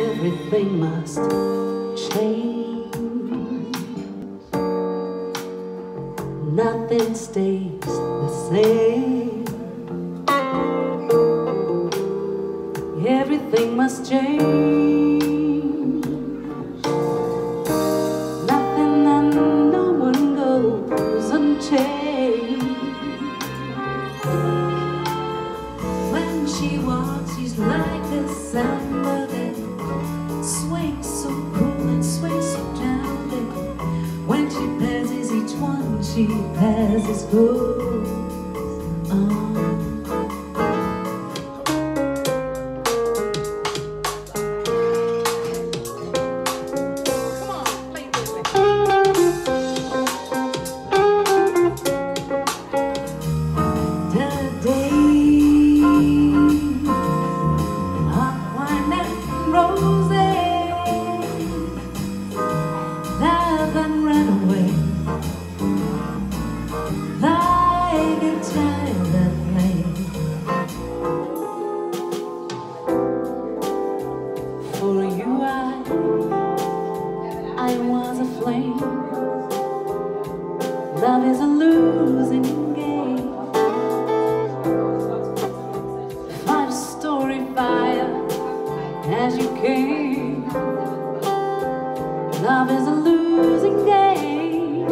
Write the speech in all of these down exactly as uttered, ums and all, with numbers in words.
everything must change. Nothing stays the same. Everything must change. Nothing and no one goes unchanged. When she walks, she's like a samba that swings so cool and swings so gently. When she passes each one, she passes goes on. Love is a losing game. Fight a story fire as you came. Love is a losing game.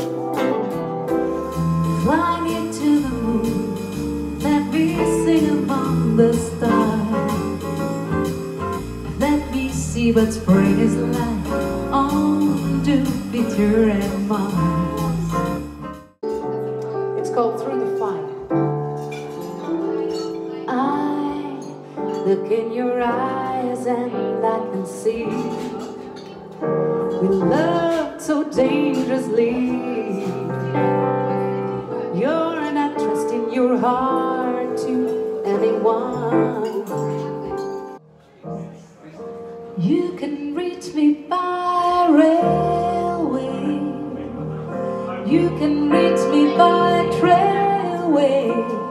Fly me to the moon, let me sing among the stars. Let me see what spring is like on Jupiter and Mars. Called Through the Fire. I look in your eyes and I can see we loved so dangerously. You're not trusting your heart to anyone. You can reach me by railway. You can reach me by trailway.